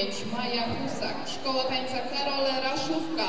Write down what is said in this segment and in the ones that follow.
5 Maja Husak, Szkoła Tańca Karol Raszówka.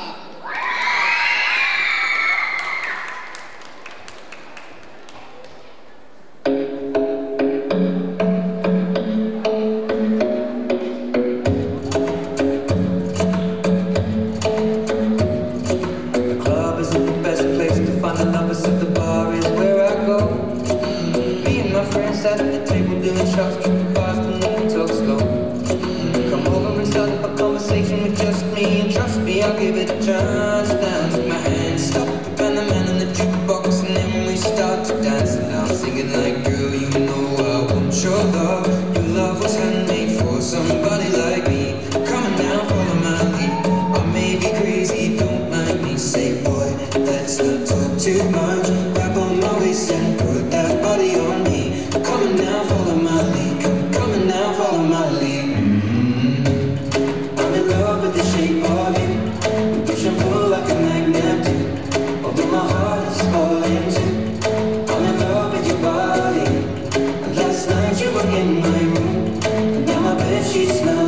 At the table doing shots, tripping fast and then we talk slow. Come over and start up a conversation with just me, and trust me, I'll give it a chance. Now take my hand, stop it, and the man in the jukebox, and then we start to dance. And I'm singing like, girl, you know I want your love. Your love was handmade for somebody like me. Come on now, follow my lead. I may be crazy, don't mind me. Say, boy, let's not talk too much. Grab on my waist and put that body on me. Coming now, follow my lead. Coming now, follow my lead. I'm in love with the shape of you. We push and pull like a magnet do. Although my heart is falling too. I'm in love with your body. And last night you were in my room, and now my bedsheets smell